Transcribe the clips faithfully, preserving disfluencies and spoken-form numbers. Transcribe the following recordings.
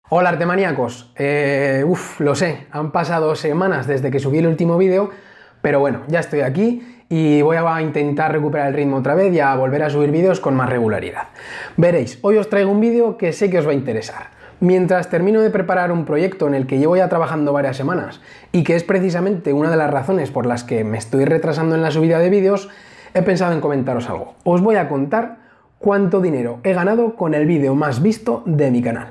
Hola artemaníacos, eh, uff, lo sé, han pasado semanas desde que subí el último vídeo, pero bueno, ya estoy aquí y voy a intentar recuperar el ritmo otra vez y a volver a subir vídeos con más regularidad. Veréis, hoy os traigo un vídeo que sé que os va a interesar. Mientras termino de preparar un proyecto en el que llevo ya trabajando varias semanas y que es precisamente una de las razones por las que me estoy retrasando en la subida de vídeos, he pensado en comentaros algo. Os voy a contar cuánto dinero he ganado con el vídeo más visto de mi canal.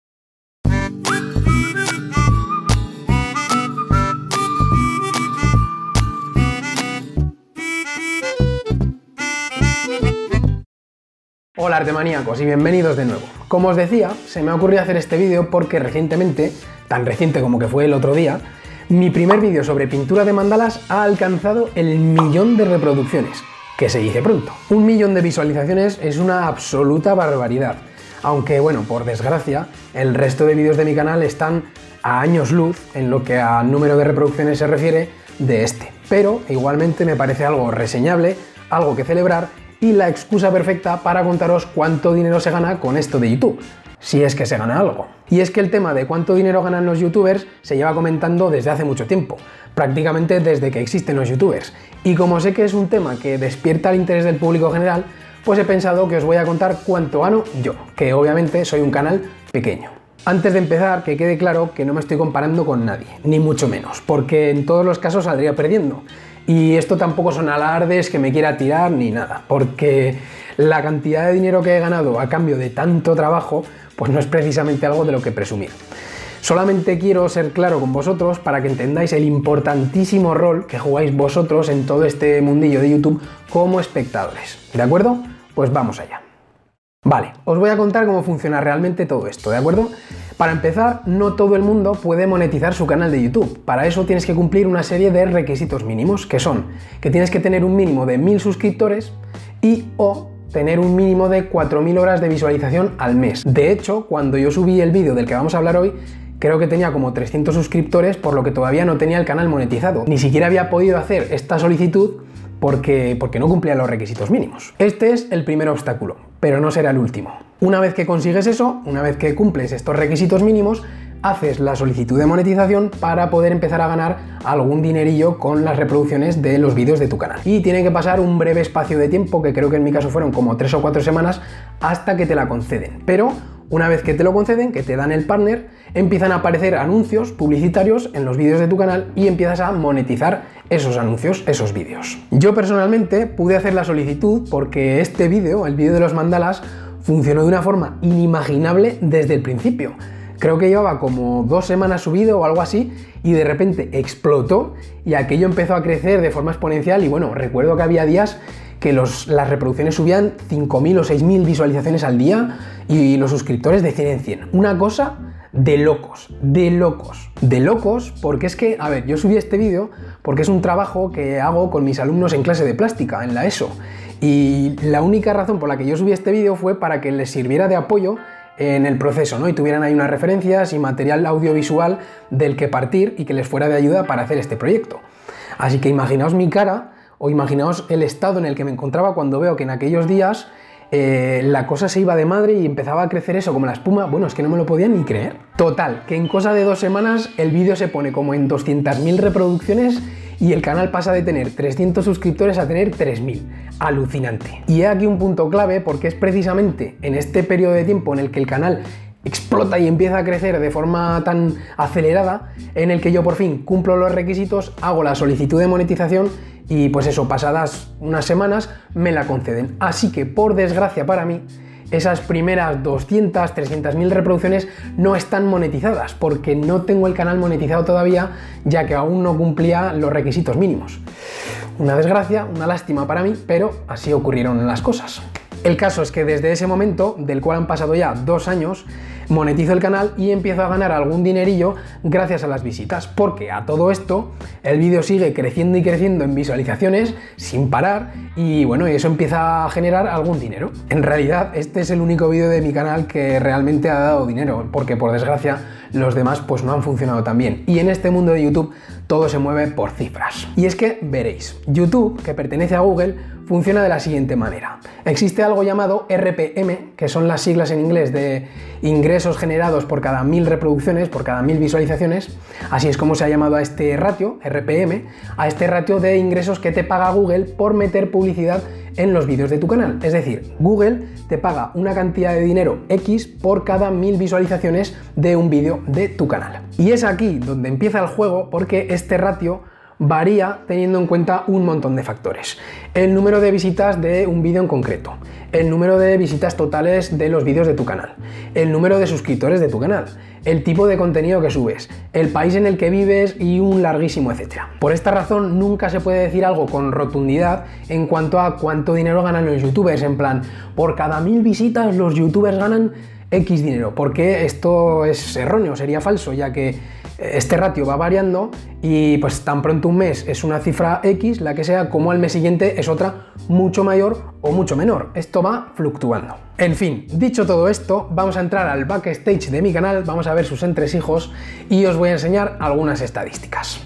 Hola artemaníacos y bienvenidos de nuevo. Como os decía, se me ha ocurrido hacer este vídeo porque recientemente, tan reciente como que fue el otro día, mi primer vídeo sobre pintura de mandalas ha alcanzado el millón de reproducciones, que se dice pronto. Un millón de visualizaciones es una absoluta barbaridad, aunque bueno, por desgracia, el resto de vídeos de mi canal están a años luz en lo que a número de reproducciones se refiere de este. Pero igualmente me parece algo reseñable, algo que celebrar y la excusa perfecta para contaros cuánto dinero se gana con esto de YouTube, si es que se gana algo. Y es que el tema de cuánto dinero ganan los youtubers se lleva comentando desde hace mucho tiempo, prácticamente desde que existen los youtubers. Y como sé que es un tema que despierta el interés del público general, pues he pensado que os voy a contar cuánto gano yo, que obviamente soy un canal pequeño. Antes de empezar, que quede claro que no me estoy comparando con nadie, ni mucho menos, porque en todos los casos saldría perdiendo. Y esto tampoco son alardes que me quiera tirar ni nada, porque la cantidad de dinero que he ganado a cambio de tanto trabajo, pues no es precisamente algo de lo que presumir. Solamente quiero ser claro con vosotros para que entendáis el importantísimo rol que jugáis vosotros en todo este mundillo de YouTube como espectadores. ¿De acuerdo? Pues vamos allá. Vale, os voy a contar cómo funciona realmente todo esto, ¿de acuerdo? Para empezar, no todo el mundo puede monetizar su canal de YouTube. Para eso tienes que cumplir una serie de requisitos mínimos, que son que tienes que tener un mínimo de mil suscriptores y o tener un mínimo de cuatro mil horas de visualización al mes. De hecho, cuando yo subí el vídeo del que vamos a hablar hoy, creo que tenía como trescientos suscriptores, por lo que todavía no tenía el canal monetizado. Ni siquiera había podido hacer esta solicitud porque, porque no cumplía los requisitos mínimos. Este es el primer obstáculo, pero no será el último. Una vez que consigues eso, una vez que cumples estos requisitos mínimos, haces la solicitud de monetización para poder empezar a ganar algún dinerillo con las reproducciones de los vídeos de tu canal. Y tiene que pasar un breve espacio de tiempo, que creo que en mi caso fueron como tres o cuatro semanas, hasta que te la conceden. Pero una vez que te lo conceden, que te dan el partner, empiezan a aparecer anuncios publicitarios en los vídeos de tu canal y empiezas a monetizar esos anuncios, esos vídeos. Yo personalmente pude hacer la solicitud porque este vídeo, el vídeo de los mandalas, funcionó de una forma inimaginable desde el principio. Creo que llevaba como dos semanas subido o algo así y de repente explotó y aquello empezó a crecer de forma exponencial y bueno, recuerdo que había días que los, las reproducciones subían cinco mil o seis mil visualizaciones al día y los suscriptores de cien en cien. Una cosa de locos, de locos, de locos, porque es que, a ver, yo subí este vídeo porque es un trabajo que hago con mis alumnos en clase de plástica, en la ESO. Y la única razón por la que yo subí este vídeo fue para que les sirviera de apoyo en el proceso, ¿no? Y tuvieran ahí unas referencias y material audiovisual del que partir y que les fuera de ayuda para hacer este proyecto. Así que imaginaos mi cara o imaginaos el estado en el que me encontraba cuando veo que en aquellos días eh, la cosa se iba de madre y empezaba a crecer eso como la espuma. Bueno, es que no me lo podía ni creer. Total, que en cosa de dos semanas el vídeo se pone como en doscientas mil reproducciones y el canal pasa de tener trescientos suscriptores a tener tres mil. Alucinante. Y he aquí un punto clave porque es precisamente en este periodo de tiempo en el que el canal explota y empieza a crecer de forma tan acelerada, en el que yo por fin cumplo los requisitos, hago la solicitud de monetización y pues eso, pasadas unas semanas me la conceden. Así que por desgracia para mí, esas primeras doscientas, trescientas mil reproducciones no están monetizadas porque no tengo el canal monetizado todavía, ya que aún no cumplía los requisitos mínimos. Una desgracia, una lástima para mí, pero así ocurrieron las cosas. El caso es que desde ese momento, del cual han pasado ya dos años, monetizo el canal y empiezo a ganar algún dinerillo gracias a las visitas, porque a todo esto el vídeo sigue creciendo y creciendo en visualizaciones sin parar y bueno, eso empieza a generar algún dinero. En realidad este es el único vídeo de mi canal que realmente ha dado dinero, porque por desgracia los demás pues no han funcionado tan bien y en este mundo de YouTube todo se mueve por cifras. Y es que veréis, YouTube, que pertenece a Google, funciona de la siguiente manera. Existe algo llamado R P M, que son las siglas en inglés de ingresos generados por cada mil reproducciones, por cada mil visualizaciones. Así es como se ha llamado a este ratio, R P M, a este ratio de ingresos que te paga Google por meter publicidad en los vídeos de tu canal. Es decir, Google te paga una cantidad de dinero X por cada mil visualizaciones de un vídeo de tu canal. Y es aquí donde empieza el juego, porque este ratio varía teniendo en cuenta un montón de factores. El número de visitas de un vídeo en concreto, el número de visitas totales de los vídeos de tu canal, el número de suscriptores de tu canal, el tipo de contenido que subes, el país en el que vives y un larguísimo etcétera. Por esta razón nunca se puede decir algo con rotundidad en cuanto a cuánto dinero ganan los youtubers, en plan, por cada mil visitas los youtubers ganan X dinero, porque esto es erróneo, sería falso, ya que este ratio va variando y pues tan pronto un mes es una cifra X, la que sea, como al mes siguiente es otra mucho mayor o mucho menor. Esto va fluctuando. En fin, dicho todo esto, vamos a entrar al backstage de mi canal, vamos a ver sus entresijos y os voy a enseñar algunas estadísticas.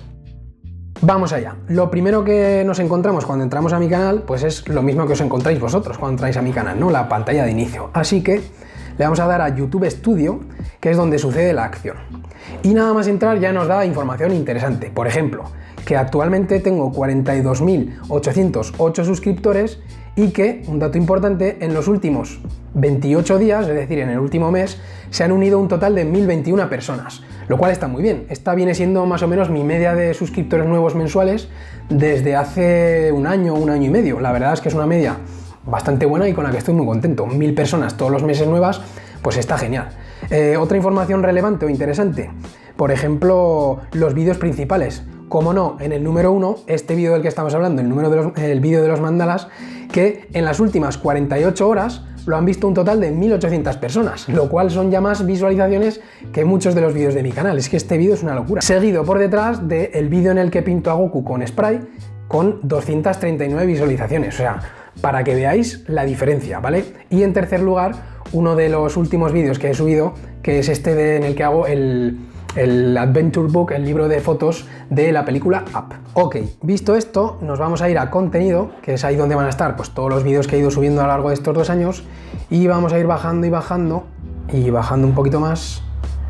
Vamos allá. Lo primero que nos encontramos cuando entramos a mi canal, pues es lo mismo que os encontráis vosotros cuando entráis a mi canal, ¿no? La pantalla de inicio. Así que le vamos a dar a YouTube Studio, que es donde sucede la acción. Y nada más entrar ya nos da información interesante. Por ejemplo, que actualmente tengo cuarenta y dos mil ochocientos ocho suscriptores y que, un dato importante, en los últimos veintiocho días, es decir, en el último mes, se han unido un total de mil veintiuna personas, lo cual está muy bien. Esta viene siendo más o menos mi media de suscriptores nuevos mensuales desde hace un año, un año y medio. La verdad es que es una media bastante buena y con la que estoy muy contento. Mil personas todos los meses nuevas, pues está genial. Eh, otra información relevante o interesante, por ejemplo, los vídeos principales. Como no, en el número uno, este vídeo del que estamos hablando, el, número de los, el vídeo de los mandalas, que en las últimas cuarenta y ocho horas lo han visto un total de mil ochocientas personas, lo cual son ya más visualizaciones que muchos de los vídeos de mi canal. Es que este vídeo es una locura. Seguido por detrás del vídeo en el que pinto a Goku con spray, con doscientas treinta y nueve visualizaciones, o sea, para que veáis la diferencia, ¿vale? Y en tercer lugar, uno de los últimos vídeos que he subido, que es este de, en el que hago el, el Adventure Book, el libro de fotos de la película Up. Ok, visto esto, nos vamos a ir a contenido, que es ahí donde van a estar pues todos los vídeos que he ido subiendo a lo largo de estos dos años, y vamos a ir bajando y bajando, y bajando un poquito más,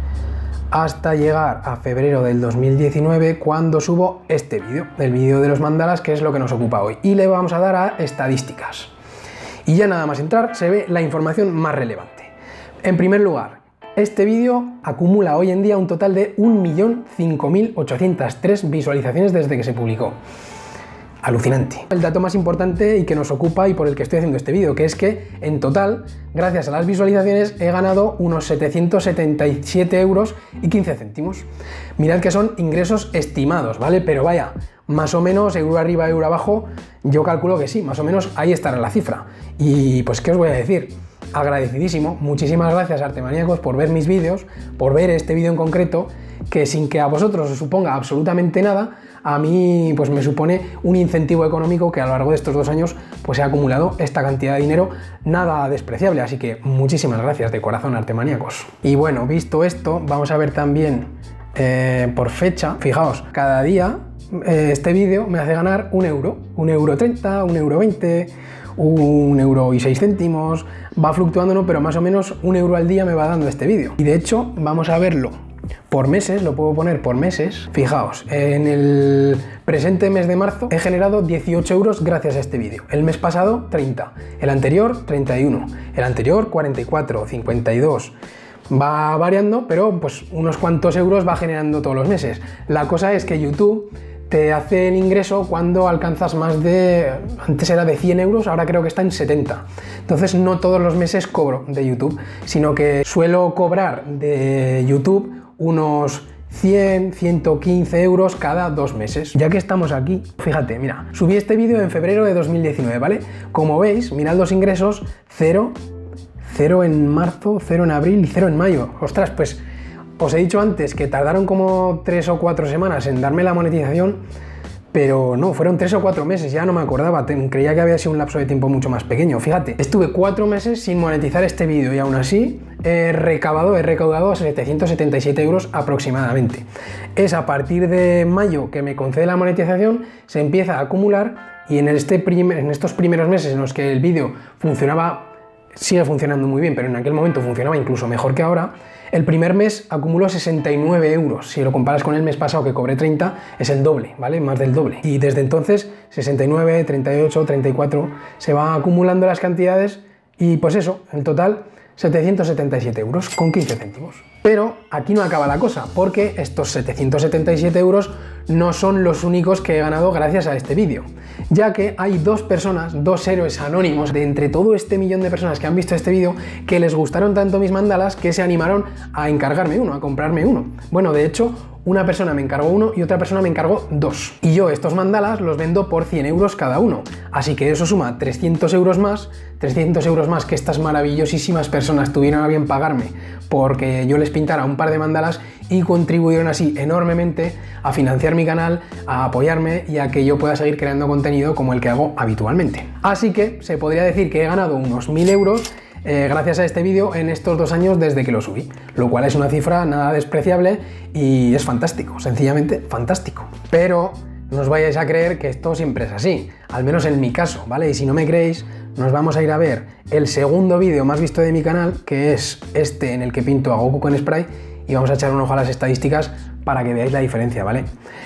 hasta llegar a febrero del dos mil diecinueve, cuando subo este vídeo, el vídeo de los mandalas, que es lo que nos ocupa hoy, y le vamos a dar a estadísticas. Y ya nada más entrar se ve la información más relevante. En primer lugar, este vídeo acumula hoy en día un total de un millón cinco mil ochocientas tres visualizaciones desde que se publicó. Alucinante. El dato más importante y que nos ocupa y por el que estoy haciendo este vídeo, que es que en total, gracias a las visualizaciones, he ganado unos setecientos setenta y siete euros y quince céntimos. Mirad que son ingresos estimados, ¿vale? Pero vaya, más o menos, euro arriba, euro abajo, yo calculo que sí, más o menos ahí estará la cifra. Y pues, ¿qué os voy a decir? Agradecidísimo, muchísimas gracias Artemaníacos por ver mis vídeos, por ver este vídeo en concreto, que sin que a vosotros os suponga absolutamente nada, a mí pues me supone un incentivo económico que a lo largo de estos dos años pues he acumulado esta cantidad de dinero nada despreciable, así que muchísimas gracias de corazón Artemaníacos. Y bueno, visto esto, vamos a ver también eh, por fecha. Fijaos, cada día eh, este vídeo me hace ganar un euro, un euro treinta, un euro veinte, un euro y seis céntimos, va fluctuando, ¿no? Pero más o menos un euro al día me va dando este vídeo. Y de hecho, vamos a verlo por meses, lo puedo poner por meses. Fijaos, en el presente mes de marzo he generado dieciocho euros gracias a este vídeo. El mes pasado, treinta. El anterior, treinta y uno. El anterior, cuarenta y cuatro, cincuenta y dos. Va variando, pero pues unos cuantos euros va generando todos los meses. La cosa es que YouTube te hace el ingreso cuando alcanzas más de, antes era de cien euros, ahora creo que está en setenta. Entonces no todos los meses cobro de YouTube, sino que suelo cobrar de YouTube unos cien, ciento quince euros cada dos meses. Ya que estamos aquí, fíjate, mira, subí este vídeo en febrero de dos mil diecinueve, ¿vale? Como veis, mirad los ingresos, cero, cero en marzo, cero en abril y cero en mayo. Ostras, pues os he dicho antes que tardaron como tres o cuatro semanas en darme la monetización, Pero no, fueron tres o cuatro meses, ya no me acordaba, creía que había sido un lapso de tiempo mucho más pequeño. Fíjate, estuve cuatro meses sin monetizar este vídeo y aún así he recabado, he recaudado setecientos setenta y siete euros aproximadamente. Es a partir de mayo que me concede la monetización, se empieza a acumular y en, este primer, en estos primeros meses en los que el vídeo funcionaba, sigue funcionando muy bien, pero en aquel momento funcionaba incluso mejor que ahora, el primer mes acumuló sesenta y nueve euros. Si lo comparas con el mes pasado que cobré treinta, es el doble, ¿vale? Más del doble. Y desde entonces, sesenta y nueve, treinta y ocho, treinta y cuatro, se van acumulando las cantidades y pues eso, en total, setecientos setenta y siete euros con quince céntimos. Pero aquí no acaba la cosa, porque estos setecientos setenta y siete euros no son los únicos que he ganado gracias a este vídeo, ya que hay dos personas, dos héroes anónimos de entre todo este millón de personas que han visto este vídeo que les gustaron tanto mis mandalas que se animaron a encargarme uno, a comprarme uno. Bueno, de hecho, una persona me encargó uno y otra persona me encargó dos. Y yo estos mandalas los vendo por cien euros cada uno. Así que eso suma trescientos euros más, trescientos euros más que estas maravillosísimas personas tuvieron a bien pagarme porque yo les pintara un par de mandalas y contribuyeron así enormemente a financiar mi canal, a apoyarme y a que yo pueda seguir creando contenido como el que hago habitualmente. Así que se podría decir que he ganado unos mil euros Eh, gracias a este vídeo en estos dos años desde que lo subí, lo cual es una cifra nada despreciable y es fantástico, sencillamente fantástico. Pero no os vayáis a creer que esto siempre es así, al menos en mi caso, ¿vale? Y si no me creéis, nos vamos a ir a ver el segundo vídeo más visto de mi canal, que es este en el que pinto a Goku con spray, y vamos a echar un ojo a las estadísticas para que veáis la diferencia, ¿vale?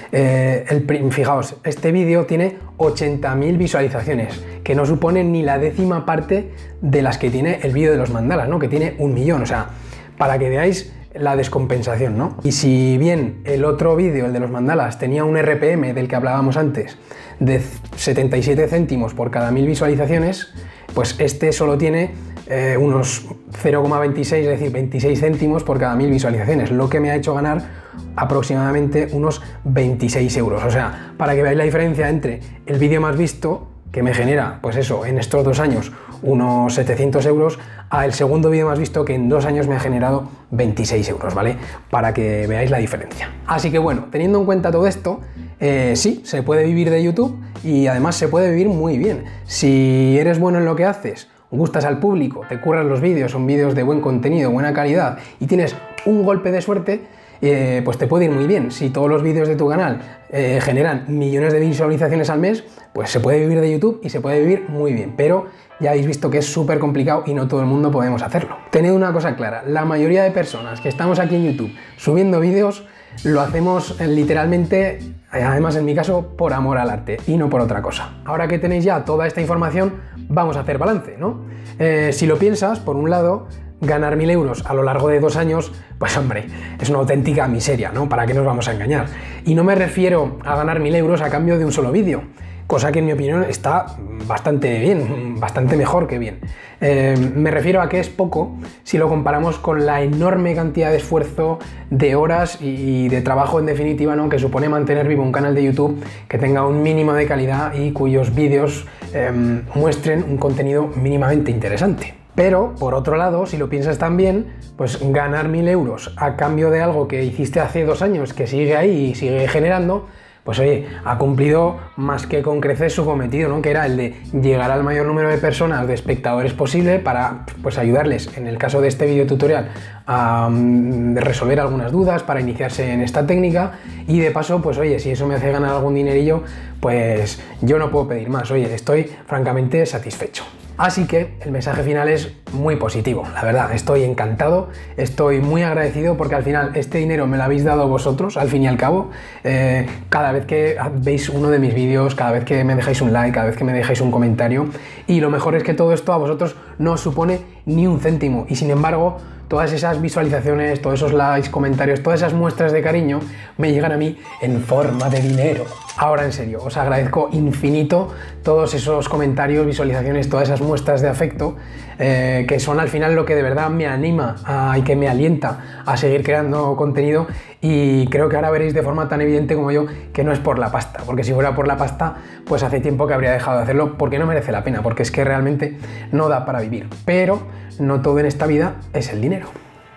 Eh, el, fijaos, este vídeo tiene ochenta mil visualizaciones, que no suponen ni la décima parte de las que tiene el vídeo de los mandalas, ¿no? Que tiene un millón, o sea, para que veáis la descompensación, ¿no? Y si bien el otro vídeo, el de los mandalas, tenía un R P M del que hablábamos antes, de setenta y siete céntimos por cada mil visualizaciones, pues este solo tiene eh, unos cero coma veintiséis, es decir, veintiséis céntimos por cada mil visualizaciones, lo que me ha hecho ganar aproximadamente unos veintiséis euros. O sea, para que veáis la diferencia entre el vídeo más visto, que me genera, pues eso, en estos dos años unos setecientos euros, a el segundo vídeo más visto que en dos años me ha generado veintiséis euros, ¿vale? Para que veáis la diferencia. Así que bueno, teniendo en cuenta todo esto, eh, sí, se puede vivir de YouTube y además se puede vivir muy bien. Si eres bueno en lo que haces, gustas al público, te curras los vídeos, son vídeos de buen contenido, buena calidad y tienes un golpe de suerte, Eh, pues te puede ir muy bien. Si todos los vídeos de tu canal eh, generan millones de visualizaciones al mes, pues se puede vivir de YouTube y se puede vivir muy bien, pero ya habéis visto que es súper complicado y no todo el mundo podemos hacerlo. Tened una cosa clara, la mayoría de personas que estamos aquí en YouTube subiendo vídeos lo hacemos eh, literalmente, además en mi caso, por amor al arte y no por otra cosa. Ahora que tenéis ya toda esta información, vamos a hacer balance, ¿no? Eh, si lo piensas, por un lado, ganar mil euros a lo largo de dos años, pues hombre, es una auténtica miseria, ¿no? ¿Para qué nos vamos a engañar? Y no me refiero a ganar mil euros a cambio de un solo vídeo, cosa que en mi opinión está bastante bien, bastante mejor que bien. Eh, me refiero a que es poco si lo comparamos con la enorme cantidad de esfuerzo, de horas y de trabajo en definitiva, ¿no? Que supone mantener vivo un canal de YouTube que tenga un mínimo de calidad y cuyos vídeos eh, muestren un contenido mínimamente interesante. Pero, por otro lado, si lo piensas también, pues ganar mil euros a cambio de algo que hiciste hace dos años, que sigue ahí y sigue generando, pues oye, ha cumplido más que con creces su cometido, ¿no? Que era el de llegar al mayor número de personas, de espectadores posible, para pues ayudarles, en el caso de este video tutorial, a um, resolver algunas dudas, para iniciarse en esta técnica, y de paso, pues oye, si eso me hace ganar algún dinerillo, pues yo no puedo pedir más, oye, estoy francamente satisfecho. Así que el mensaje final es muy positivo, la verdad, estoy encantado, estoy muy agradecido porque al final este dinero me lo habéis dado vosotros, al fin y al cabo, eh, cada vez que veis uno de mis vídeos, cada vez que me dejáis un like, cada vez que me dejáis un comentario, y lo mejor es que todo esto a vosotros no os supone ni un céntimo, y sin embargo, todas esas visualizaciones, todos esos likes, comentarios, todas esas muestras de cariño me llegan a mí en forma de dinero. Ahora en serio, os agradezco infinito todos esos comentarios, visualizaciones, todas esas muestras de afecto eh, que son al final lo que de verdad me anima a, y que me alienta a seguir creando contenido, y creo que ahora veréis de forma tan evidente como yo que no es por la pasta, porque si fuera por la pasta pues hace tiempo que habría dejado de hacerlo, porque no merece la pena, porque es que realmente no da para vivir, pero no todo en esta vida es el dinero.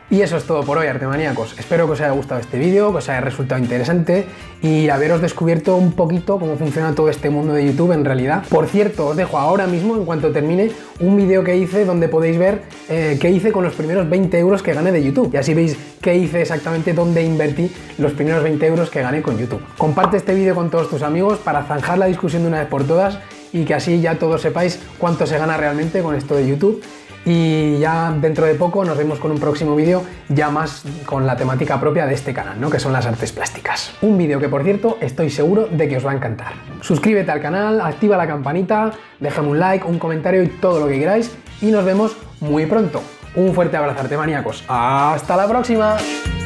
Y eso es todo por hoy, artemaníacos. Espero que os haya gustado este vídeo, que os haya resultado interesante y haberos descubierto un poquito cómo funciona todo este mundo de YouTube en realidad. Por cierto, os dejo ahora mismo, en cuanto termine, un vídeo que hice donde podéis ver eh, qué hice con los primeros veinte euros que gané de YouTube. Y así veis qué hice exactamente, dónde invertí los primeros veinte euros que gané con YouTube. Comparte este vídeo con todos tus amigos para zanjar la discusión de una vez por todas y que así ya todos sepáis cuánto se gana realmente con esto de YouTube. Y ya dentro de poco nos vemos con un próximo vídeo ya más con la temática propia de este canal, ¿no? Que son las artes plásticas. Un vídeo que, por cierto, estoy seguro de que os va a encantar. Suscríbete al canal, activa la campanita, déjame un like, un comentario y todo lo que queráis y nos vemos muy pronto. Un fuerte abrazo, artemaníacos. ¡Hasta la próxima!